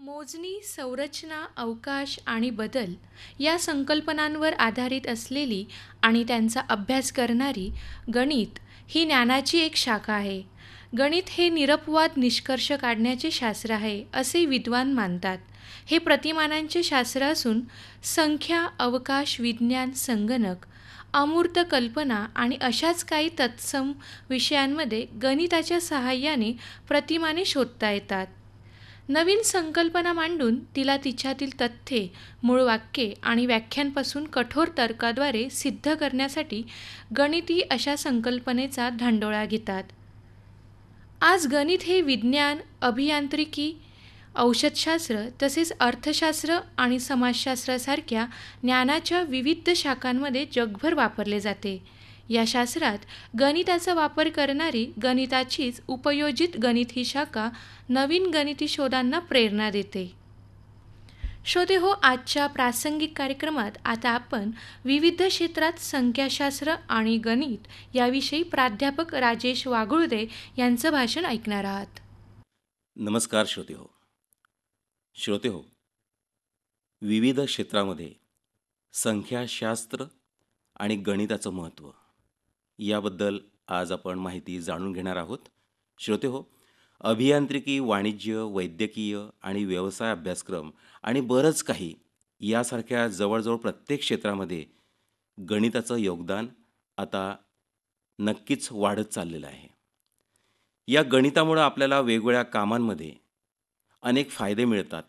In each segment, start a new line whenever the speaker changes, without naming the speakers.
मोजणी, संरचना, अवकाश आणि बदल या संकल्पनांवर आधारित असलेली आणि त्यांचा अभ्यास करणारी गणित ही ज्ञानाची एक शाखा आहे. गणित हे निरपवाद निष्कर्ष काढण्याचे शास्त्र आहे, असे विद्वान मानतात. हे प्रतिमानांचे शास्त्र असून संख्या, अवकाश, विज्ञान, संगणक, अमूर्त कल्पना आणि अशाच काही तत्सम विषयांमध्ये गणिताच्या सहाय्याने प्रतिमाने शोधता येतात. नवीन संकल्पना मांडून तिला तिच्यातील तथ्ये, मूळ वाक्ये आणि व्याख्यांपासून कठोर तर्काद्वारे सिद्ध करण्यासाठी गणिती अशा संकल्पनेचा धांडोळा घेतात. आज गणित हे विज्ञान, अभियांत्रिकी, औषधशास्त्र तसेच अर्थशास्त्र आणि समाजशास्त्रासारख्या ज्ञानाच्या विविध शाखांमध्ये जगभर वापरले जाते. या शास्त्रात गणिताचा वापर करणारी गणिताचीच उपयोजित गणित ही शाखा नवीन गणिती शोधांना प्रेरणा देते. श्रोते हो, आजच्या प्रासंगिक कार्यक्रमात आता आपण विविध क्षेत्रात संख्याशास्त्र आणि गणित याविषयी प्राध्यापक राजेश वाघुळदे यांचं भाषण ऐकणार आहात.
नमस्कार श्रोते हो, विविध क्षेत्रामध्ये संख्याशास्त्र आणि गणिताचं महत्त्व याबद्दल आज आपण माहिती जाणून घेणार आहोत. श्रोते हो, अभियांत्रिकी, वाणिज्य, वैद्यकीय आणि व्यवसाय अभ्यासक्रम आणि बरंच काही यासारख्या जवळजवळ प्रत्येक क्षेत्रामध्ये गणिताचं योगदान आता नक्कीच वाढत चाललेलं आहे. या गणितामुळं आपल्याला वेगवेगळ्या कामांमध्ये अनेक फायदे मिळतात.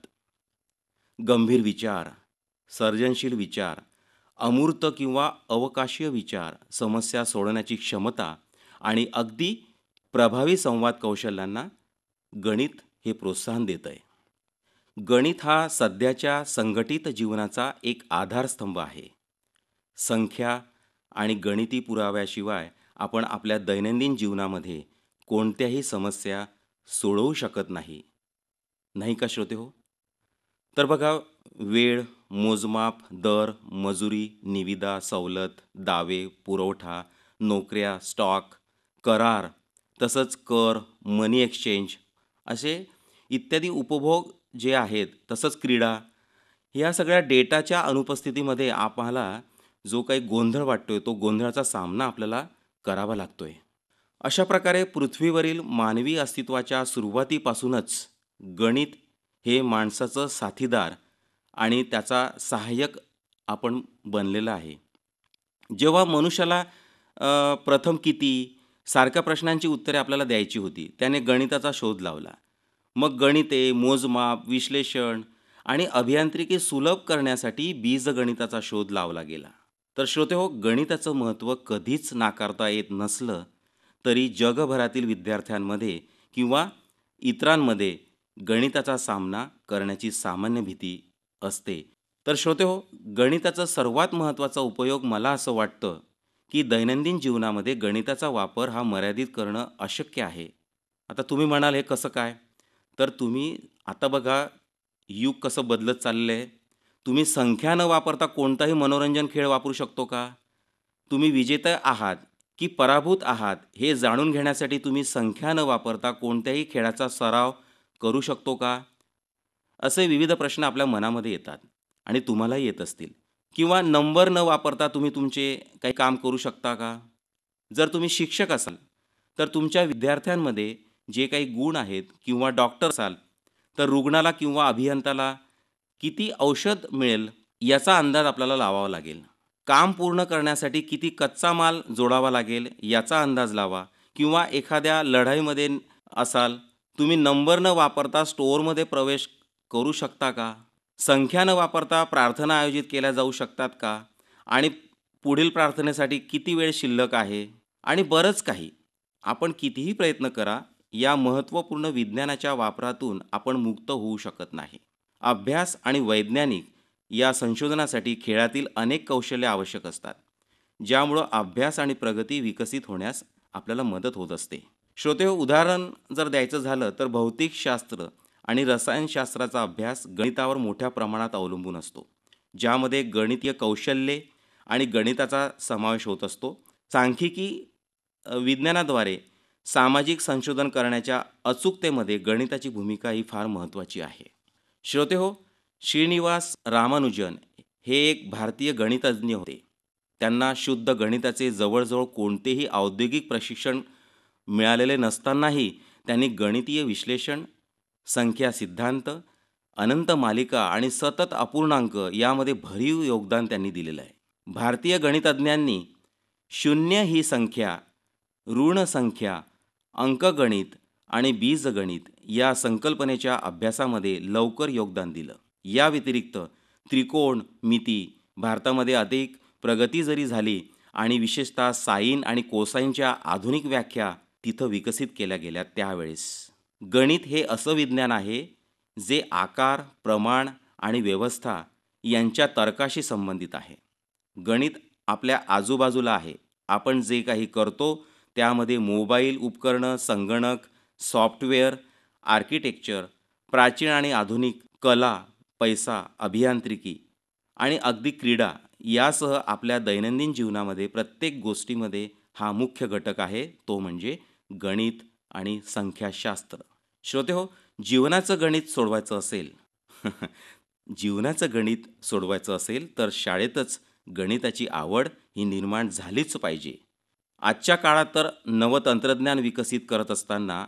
गंभीर विचार, सर्जनशील विचार, अमूर्त किंवा अवकाशीय विचार, समस्या सोडवण्याची क्षमता आणि अगदी प्रभावी संवाद कौशल्यांना गणित हे प्रोत्साहन देत आहे. गणित हा सध्याच्या संघटित जीवनाचा एक आधारस्तंभ आहे. संख्या आणि गणिती पुराव्याशिवाय आपण आपल्या दैनंदिन जीवनामध्ये कोणत्याही समस्या सोडवू शकत नाही, नाही का श्रोते हो? तर बघा, वेळ, मोजमाप, दर, मजुरी, निविदा, सवलत, दावे, पुरवठा, नोकऱ्या, स्टॉक, करार, तसंच कर, मनी एक्सचेंज असे इत्यादी उपभोग जे आहेत, तसंच क्रीडा, या सगळ्या डेटाच्या अनुपस्थितीमध्ये आम्हाला जो काही गोंधळ वाटतोय तो गोंधळाचा सामना आपल्याला करावा लागतोय. अशा प्रकारे पृथ्वीवरील मानवी अस्तित्वाच्या सुरुवातीपासूनच गणित हे माणसाचं साथीदार आणि त्याचा सहाय्यक आपण बनलेला आहे. जेव्हा मनुष्याला प्रथम किती सारख्या प्रश्नांची उत्तरे आपल्याला द्यायची होती, त्याने गणिताचा शोध लावला. मग गणिते, मोजमाप, विश्लेषण आणि अभियांत्रिकी सुलभ करण्यासाठी बीजगणिताचा शोध लावला गेला. तर श्रोते हो, गणिताचं महत्त्व कधीच नाकारता येत नसलं तरी जगभरातील विद्यार्थ्यांमध्ये किंवा इतरांमध्ये गणिताचा सामना करण्याची सामान्य भीती असते. तर श्रोते हो, गणिताचा सर्वात महत्त्वाचा उपयोग मला असं वाटतं की दैनंदिन जीवनामध्ये गणिताचा वापर हा मर्यादित करणं अशक्य आहे. आता तुम्ही म्हणाल, हे कसं काय? तर तुम्ही आता बघा, युग कसं बदलत चाललं आहे. तुम्ही संख्या न वापरता कोणताही मनोरंजन खेळ वापरू शकतो का? तुम्ही विजेता आहात की पराभूत आहात हे जाणून घेण्यासाठी तुम्ही संख्या न वापरता कोणत्याही खेळाचा सराव करू शकतो का? असे विविध प्रश्न आपल्या मनामध्ये येतात आणि तुम्हालाही येत असतील. किंवा नंबर न वापरता तुम्ही तुमचे काही काम करू शकता का? जर तुम्ही शिक्षक असाल तर तुमच्या विद्यार्थ्यांमध्ये जे काही गुण आहेत, किंवा डॉक्टर असाल तर रुग्णाला किंवा अभियंत्याला किती औषध मिळेल याचा अंदाज आपल्याला लावावा लागेल. काम पूर्ण करण्यासाठी किती कच्चा माल जोडावा लागेल याचा अंदाज लावा. किंवा एखाद्या लढाईमध्ये असाल, तुम्ही नंबर न वापरता स्टोअरमध्ये प्रवेश करू शकता का? संख्या न वापरता प्रार्थना आयोजित केल्या जाऊ शकतात का? आणि पुढील प्रार्थनेसाठी किती वेळ शिल्लक आहे? आणि बरंच काही. आपण कितीही प्रयत्न करा, या महत्त्वपूर्ण विज्ञानाच्या वापरातून आपण मुक्त होऊ शकत नाही. अभ्यास आणि वैज्ञानिक या संशोधनासाठी खेळातील अनेक कौशल्ये आवश्यक असतात, ज्यामुळं अभ्यास आणि प्रगती विकसित होण्यास आपल्याला मदत होत असते. श्रोते हो, उदाहरण जर द्यायचं झालं तर भौतिकशास्त्र आणि रसायनशास्त्राचा अभ्यास गणितावर मोठ्या प्रमाणात अवलंबून असतो, ज्यामध्ये गणितीय कौशल्ये आणि गणिताचा समावेश होत असतो. सांख्यिकी विज्ञानाद्वारे सामाजिक संशोधन करण्याच्या अचूकतेमध्ये गणिताची भूमिका ही फार महत्त्वाची आहे. श्रोतेहो, श्रीनिवास रामानुजन हे एक भारतीय गणितज्ञ होते. त्यांना शुद्ध गणिताचे जवळजवळ कोणतेही औद्योगिक प्रशिक्षण मिळालेले नसतानाही त्यांनी गणितीय विश्लेषण, संख्या सिद्धांत, अनंत मालिका आणि सतत अपूर्णांक यामध्ये भरीव योगदान त्यांनी दिलेलं आहे. भारतीय गणितज्ञांनी शून्य ही संख्या, ऋण संख्या, अंकगणित आणि बीजगणित या संकल्पनेच्या अभ्यासामध्ये लवकर योगदान दिलं. या व्यतिरिक्त त्रिकोण मिती भारतामध्ये अधिक प्रगती जरी झाली आणि विशेषतः साइन आणि कोसाइनच्या आधुनिक व्याख्या तिथं विकसित केल्या गेल्या त्यावेळेस. गणित हे असं विज्ञान आहे जे आकार, प्रमाण आणि व्यवस्था यांच्या तर्काशी संबंधित आहे. गणित आपल्या आजूबाजूला आहे. आपण जे काही करतो त्यामध्ये मोबाईल उपकरणं, संगणक, सॉफ्टवेअर, आर्किटेक्चर, प्राचीन आणि आधुनिक कला, पैसा, अभियांत्रिकी आणि अगदी क्रीडा यासह आपल्या दैनंदिन जीवनामध्ये प्रत्येक गोष्टीमध्ये हा मुख्य घटक आहे, तो म्हणजे गणित आणि संख्याशास्त्र. श्रोतेहो, जीवनाचं गणित सोडवायचं असेल जीवनाचं गणित सोडवायचं असेल तर शाळेतच गणिताची आवड ही निर्माण झालीच पाहिजे. आजच्या काळात तर नवतंत्रज्ञान विकसित करत असताना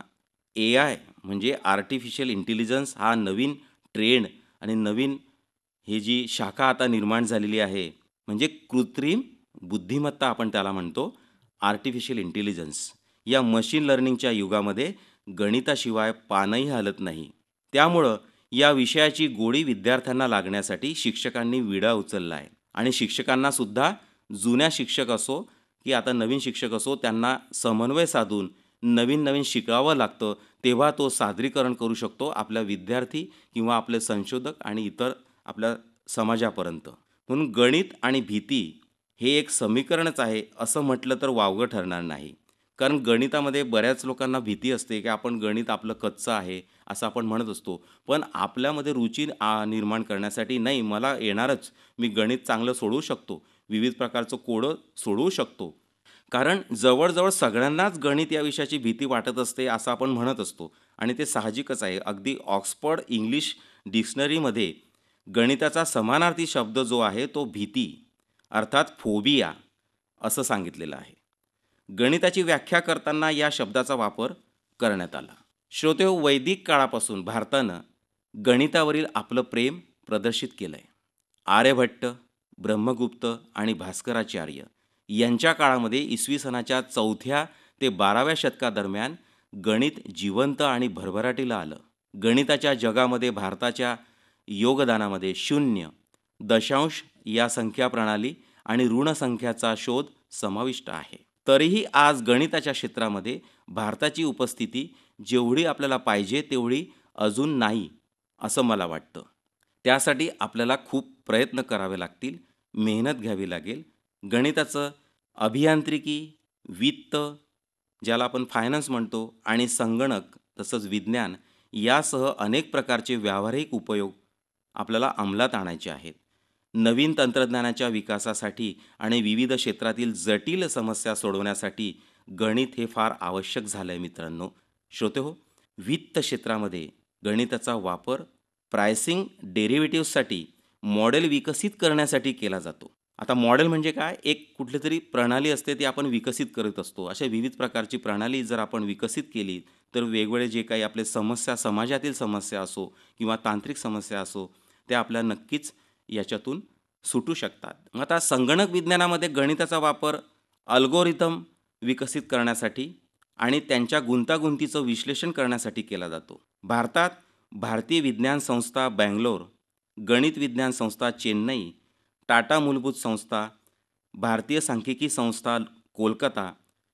AI म्हणजे आर्टिफिशियल इंटेलिजन्स हा नवीन ट्रेंड आणि नवीन ही जी शाखा आता निर्माण झालेली आहे, म्हणजे कृत्रिम बुद्धिमत्ता आपण त्याला म्हणतो, आर्टिफिशियल इंटेलिजन्स. या मशीन लर्निंगच्या युगामध्ये गणिताशिवाय पानही हलत नाही. त्यामुळं या विषयाची गोडी विद्यार्थ्यांना लागण्यासाठी शिक्षकांनी विडा उचलला आहे. आणि शिक्षकांना सुद्धा जुन्या शिक्षक असो की आता नवीन शिक्षक असो, त्यांना समन्वय साधून नवीन शिकावं लागतं. तेव्हा तो सादरीकरण करू शकतो आपल्या विद्यार्थी किंवा आपले संशोधक आणि इतर आपल्या समाजापर्यंत. म्हणून गणित आणि भीती हे एक समीकरणच आहे असं म्हटलं तर वावगं ठरणार नाही. कारण गणितामध्ये बऱ्याच लोकांना भीती असते की आपण गणित आपलं कच्चं आहे असं आपण म्हणत असतो. पण आपल्यामध्ये रुची निर्माण करण्यासाठी नाही, मला येणारच, मी गणित चांगलं सोडवू शकतो, विविध प्रकारचं कोडं सोडवू शकतो. कारण जवळजवळ सगळ्यांनाच गणित या विषयाची भीती वाटत असते असं आपण म्हणत असतो आणि ते साहजिकच आहे. अगदी ऑक्सफर्ड इंग्लिश डिक्शनरीमध्ये गणिताचा समानार्थी शब्द जो आहे तो भीती अर्थात फोबिया असं सांगितलेलं आहे. गणिताची व्याख्या करताना या शब्दाचा वापर करण्यात आला. श्रोतेहो, वैदिक काळापासून भारतानं गणितावरील आपलं प्रेम प्रदर्शित केलं आहे. आर्यभट्ट, ब्रह्मगुप्त आणि भास्कराचार्य यांच्या काळामध्ये इसवी सनाच्या 4थ्या ते 12व्या शतकादरम्यान गणित जिवंत आणि भरभराटीला आलं. गणिताच्या जगामध्ये भारताच्या योगदानामध्ये शून्य, दशांश या संख्या प्रणाली आणि ऋण संख्याचा शोध समाविष्ट आहे. तरीही आज गणिताच्या क्षेत्रामध्ये भारताची उपस्थिती जेवढी आपल्याला पाहिजे तेवढी अजून नाही असं मला वाटतं. त्यासाठी आपल्याला खूप प्रयत्न करावे लागतील, मेहनत घ्यावी लागेल. गणिताचं अभियांत्रिकी, वित्त ज्याला आपण फायनान्स म्हणतो आणि संगणक तसंच विज्ञान यासह अनेक प्रकारचे व्यावहारिक उपयोग आपल्याला अंमलात आणायचे आहेत. नवीन तंत्रज्ञानाच्या विकासासाठी आणि विविध क्षेत्रातील जटिल समस्या सोडवण्यासाठी गणित हे फार आवश्यक झालं आहे मित्रांनो. श्रोतेहो, वित्त क्षेत्रामध्ये गणिताचा वापर प्राइसिंग डेरिव्हेटिव्हसाठी मॉडेल विकसित करण्यासाठी केला जातो. आता मॉडेल म्हणजे काय? एक कुठली तरी प्रणाली असते, ती आपण विकसित करत असतो. अशा विविध प्रकारची प्रणाली जर आपण विकसित केली तर वेगवेगळे जे काही आपले समस्या, समाजातील समस्या असो किंवा तांत्रिक समस्या असो, त्या आपल्या नक्कीच याच्यातून सुटू शकतात. आता संगणक विज्ञानामध्ये गणिताचा वापर अल्गोरिथम विकसित करण्यासाठी आणि त्यांच्या गुंतागुंतीचं विश्लेषण करण्यासाठी केला जातो. भारतात भारतीय विज्ञान संस्था बँगलोर, गणित विज्ञान संस्था चेन्नई, टाटा मूलभूत संस्था, भारतीय सांख्यिकी संस्था कोलकाता,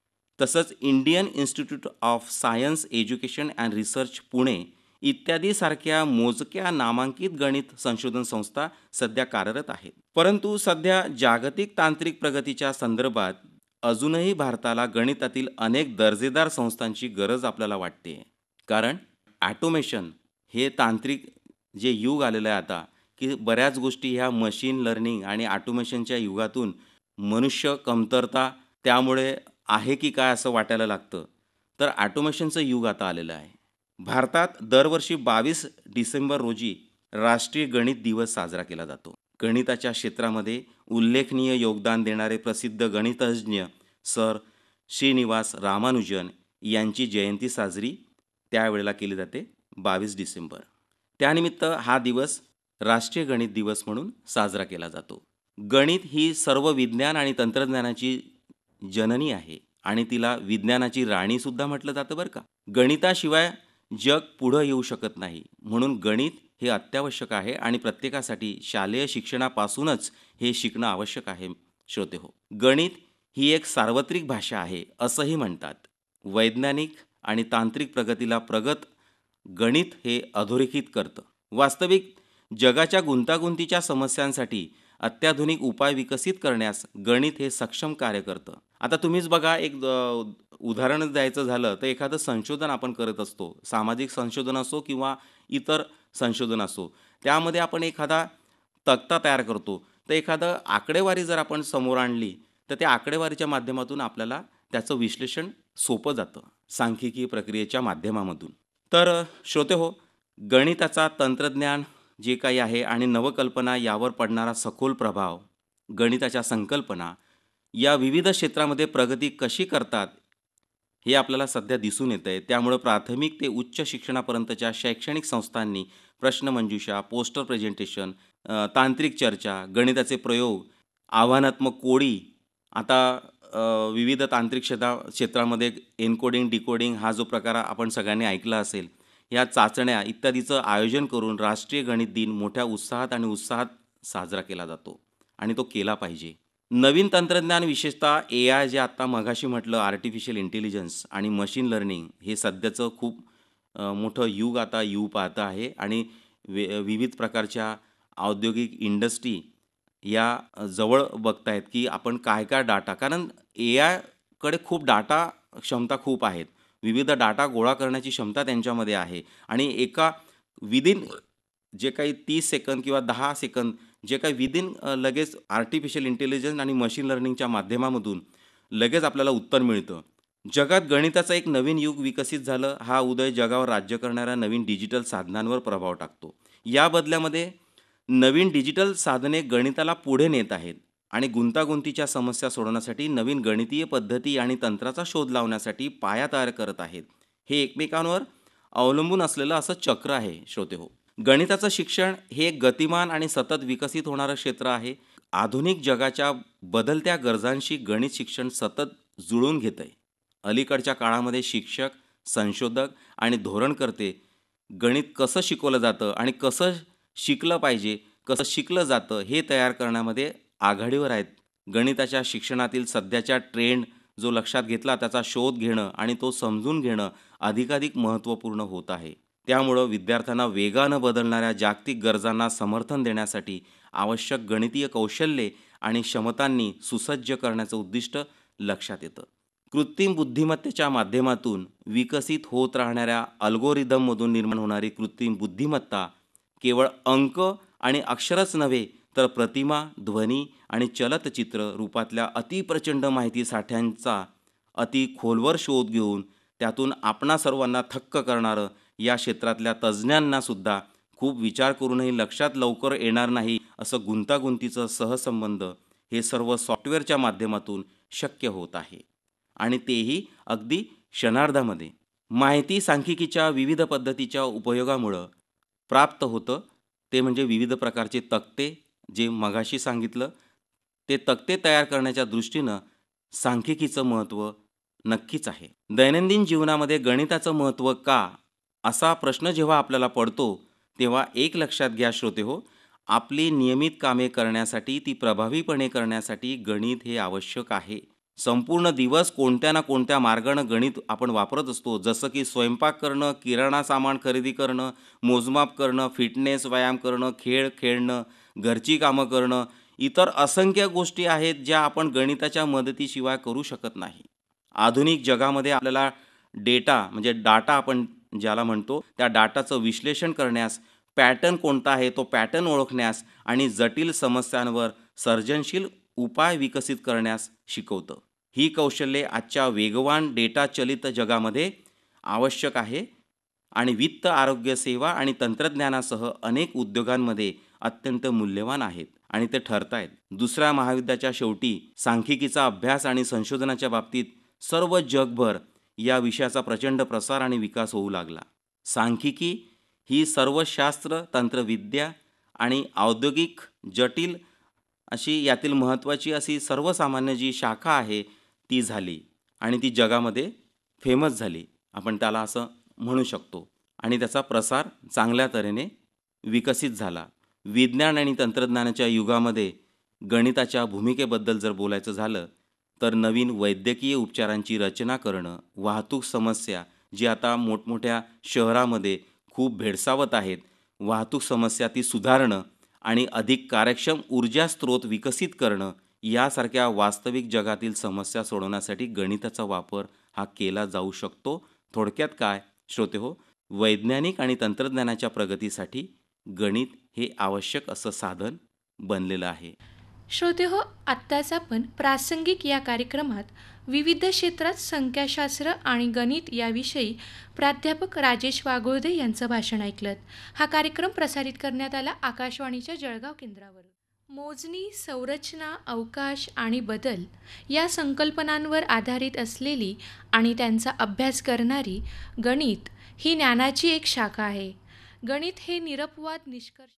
तसंच Indian Institute of Science Education and Research Pune इत्यादी सारख्या मोजक्या नामांकित गणित संशोधन संस्था सध्या कार्यरत आहेत. परंतु सध्या जागतिक तांत्रिक प्रगतीच्या संदर्भात अजूनही भारताला गणितातील अनेक दर्जेदार संस्थांची गरज आपल्याला वाटते. कारण ॲटोमेशन हे तांत्रिक जे युग आलेलं आहे आता, की बऱ्याच गोष्टी ह्या मशीन लर्निंग आणि ऑटोमेशनच्या युगातून मनुष्य कमतरता त्यामुळे आहे की काय असं वाटायला लागतं. तर ऑटोमेशनचं युग आता आलेलं आहे. भारतात दरवर्षी 22 डिसेंबर रोजी राष्ट्रीय गणित दिवस साजरा केला जातो. गणिताच्या क्षेत्रामध्ये उल्लेखनीय योगदान देणारे प्रसिद्ध गणितज्ञ सर श्रीनिवास रामानुजन यांची जयंती साजरी त्यावेळेला केली जाते 22 डिसेंबर. त्यानिमित्त हा दिवस राष्ट्रीय गणित दिवस म्हणून साजरा केला जातो. गणित ही सर्व विज्ञान आणि तंत्रज्ञानाची जननी आहे आणि तिला विज्ञानाची राणीसुद्धा म्हटलं जातं बरं का. गणिताशिवाय जग पुढं येऊ शकत नाही. म्हणून गणित हे अत्यावश्यक आहे आणि प्रत्येकासाठी शालेय शिक्षणापासूनच हे शिकणं आवश्यक आहे. श्रोतेहो, गणित ही एक सार्वत्रिक भाषा आहे असंही म्हणतात. वैज्ञानिक आणि तांत्रिक प्रगतीला प्रगत गणित हे अधोरेखित करतं. वास्तविक जगाच्या गुंतागुंतीच्या समस्यांसाठी अत्याधुनिक उपाय विकसित करण्यास गणित हे सक्षम कार्य करतं. आता तुम्हीच बघा, एक उदाहरण द्यायचं झालं तर एखादं संशोधन आपण करत असतो, सामाजिक संशोधन असो किंवा इतर संशोधन असो, त्यामध्ये आपण एखादा तक्ता तयार करतो. तर एखादं आकडेवारी जर आपण समोर आणली तर त्या आकडेवारीच्या माध्यमातून आपल्याला त्याचं विश्लेषण सोपं जातं सांख्यिकी प्रक्रियेच्या माध्यमामधून. तर श्रोतेहो, गणिताचा तंत्रज्ञान जे काही आहे आणि नवकल्पना यावर पडणारा सखोल प्रभाव, गणिताच्या संकल्पना या विविध क्षेत्रामध्ये प्रगती कशी करतात हे आपल्याला सध्या दिसून येतं आहे. त्यामुळं प्राथमिक ते उच्च शिक्षणापर्यंतच्या शैक्षणिक संस्थांनी प्रश्नमंजुषा, पोस्टर प्रेझेंटेशन, तांत्रिक चर्चा, गणिताचे प्रयोग, आव्हानात्मक कोडी, आता विविध तांत्रिक क्षेत्रामध्ये एन्कोडिंग, डिकोडिंग हा जो प्रकार आपण सगळ्यांनी ऐकला असेल, या चाचण्या इत्यादीचं आयोजन करून राष्ट्रीय गणित दिन मोठ्या उत्साहात साजरा केला जातो आणि तो केला पाहिजे. नवीन तंत्रज्ञान, विशेषतः AI, जे आत्ता मघाशी म्हटलं, आर्टिफिशियल इंटेलिजन्स आणि मशीन लर्निंग, हे सध्याचं खूप मोठं युग आता येऊ पाहतं आहे आणि विविध प्रकारच्या औद्योगिक इंडस्ट्री या जवळ बघतायत की आपण काय काय डाटा, कारण AIकडे खूप डाटा क्षमता खूप आहेत. विविध डाटा गोळा करण्याची क्षमता त्यांच्यामध्ये आहे आणि एका विदिन जे काही 30 सेकंद किंवा 10 सेकंद जे काही विदिन लगेच आर्टिफिशियल इंटेलिजन्स आणि मशीन लर्निंगच्या माध्यमामधून लगेच आपल्याला उत्तर मिळतं. जगात गणिताचं एक नवीन युग विकसित झालं. हा उदय जगावर राज्य करणाऱ्या नवीन डिजिटल साधनांवर प्रभाव टाकतो. या बदल्यामध्ये नवीन डिजिटल साधने गणिताला पुढे नेत आहेत आणि गुंतागुंतीच्या समस्या सोडवण्यासाठी नवीन गणितीय पद्धती आणि तंत्राचा शोध लावण्यासाठी पाया तयार करत आहेत. हे एकमेकांवर अवलंबून असलेलं असं चक्र आहे. श्रोतेहो, गणिताचं शिक्षण हे एक गतिमान आणि सतत विकसित होणारं क्षेत्र आहे. आधुनिक जगाच्या बदलत्या गरजांशी गणित शिक्षण सतत जुळवून घेतंय. अलीकडच्या काळामध्ये शिक्षक, संशोधक आणि धोरणकर्ते गणित कसं शिकवलं जातं आणि कसं शिकलं पाहिजे, कसं शिकलं जातं हे तयार करण्यामध्ये आघाडीवर आहेत. गणिताच्या शिक्षणातील सध्याच्या ट्रेंड जो लक्षात घेतला त्याचा शोध घेणं आणि तो समजून घेणं अधिकाधिक महत्त्वपूर्ण होत आहे. त्यामुळं विद्यार्थ्यांना वेगानं बदलणाऱ्या जागतिक गरजांना समर्थन देण्यासाठी आवश्यक गणितीय कौशल्ये आणि क्षमतांनी सुसज्ज करण्याचं उद्दिष्ट लक्षात येतं. कृत्रिम बुद्धिमत्तेच्या माध्यमातून विकसित होत राहणाऱ्या अल्गोरिदममधून निर्माण होणारी कृत्रिम बुद्धिमत्ता केवळ अंक आणि अक्षरच नव्हे तर प्रतिमा, ध्वनी आणि चलतचित्र रूपातल्या अतिप्रचंड माहितीसाठ्यांचा अति खोलवर शोध घेऊन त्यातून आपणा सर्वांना थक्क करणारं, या क्षेत्रातल्या तज्ज्ञांनासुद्धा खूप विचार करूनही लक्षात लवकर येणार नाही असं गुंतागुंतीचं सहसंबंध हे सर्व सॉफ्टवेअरच्या माध्यमातून शक्य होत आहे आणि तेही अगदी क्षणार्धामध्ये. माहिती सांख्यिकीच्या विविध पद्धतीच्या उपयोगामुळं प्राप्त होतं ते म्हणजे विविध प्रकारचे तक्ते, जे मघाशी सांगितलं. ते तक्ते तयार करण्याच्या दृष्टीनं सांख्यिकीचं महत्त्व नक्कीच आहे. दैनंदिन जीवनामध्ये गणिताचं महत्त्व का, असा प्रश्न जेव्हा आपल्याला पडतो तेव्हा एक लक्षात घ्या श्रोतेहो, आपली नियमित कामे करण्यासाठी, ती प्रभावीपणे करण्यासाठी गणित हे आवश्यक आहे. संपूर्ण दिवस कोणत्या ना कोणत्या मार्गानं गणित आपण वापरत असतो. जसं की स्वयंपाक करणं, किराणा सामान खरेदी करणं, मोजमाप करणं, फिटनेस, व्यायाम करणं, खेळ खेळणं, घरची कामं करणं, इतर असंख्य गोष्टी आहेत ज्या आपण गणिताच्या मदतीशिवाय करू शकत नाही. आधुनिक जगामध्ये आपल्याला डेटा म्हणजे डाटा आपण ज्याला म्हणतो, त्या डाटाचं विश्लेषण करण्यास, पॅटर्न कोणता आहे तो पॅटर्न ओळखण्यास आणि जटिल समस्यांवर सर्जनशील उपाय विकसित करण्यास शिकवतं. ही कौशल्ये आजच्या वेगवान डेटा चलित जगामध्ये आवश्यक आहे आणि वित्त, आरोग्य सेवा आणि तंत्रज्ञानासह अनेक उद्योगांमध्ये अत्यंत मूल्यवान आहेत आणि ते ठरतायत. दुसऱ्या महायुद्धाच्या शेवटी सांख्यिकीचा अभ्यास आणि संशोधनाच्या बाबतीत सर्व जगभर या विषयाचा प्रचंड प्रसार आणि विकास होऊ लागला. सांख्यिकी ही सर्व शास्त्र, तंत्रविद्या आणि औद्योगिक जटिल अशी यातील महत्त्वाची अशी सर्वसामान्य जी शाखा आहे ती झाली आणि ती जगामध्ये फेमस झाली. आपण त्याला असं म्हणू शकतो आणि त्याचा प्रसार चांगल्या तऱ्हेने विकसित झाला. विज्ञान आणि तंत्रज्ञानाच्या युगामध्ये गणिताच्या भूमिकेबद्दल जर बोलायचं झालं तर नवीन वैद्यकीय उपचारांची रचना करणं, वाहतूक समस्या जी आता मोठमोठ्या शहरामध्ये खूप भेडसावत आहेत, वाहतूक समस्या ती सुधारणं आणि अधिक कार्यक्षम ऊर्जा स्रोत विकसित करणं यासारख्या वास्तविक जगातील समस्या सोडवण्यासाठी गणिताचा वापर हा केला जाऊ शकतो. थोडक्यात काय श्रोतेहो, वैज्ञानिक आणि तंत्रज्ञानाच्या प्रगतीसाठी गणित हे आवश्यक असं साधन बनलेलं आहे.
श्रोतेहो, आत्ताच आपण प्रासंगिक या कार्यक्रमात विविध क्षेत्रात संख्याशास्त्र आणि गणित याविषयी प्राध्यापक राजेश वाघोळदे यांचं भाषण ऐकलं. हा कार्यक्रम प्रसारित करण्यात आला आकाशवाणीच्या जळगाव केंद्रावरून. मोजणी, संरचना, अवकाश आणि बदल या संकल्पनांवर आधारित असलेली आणि त्यांचा अभ्यास करणारी गणित ही ज्ञानाची एक शाखा आहे. गणित हे निरपवाद निष्कर्ष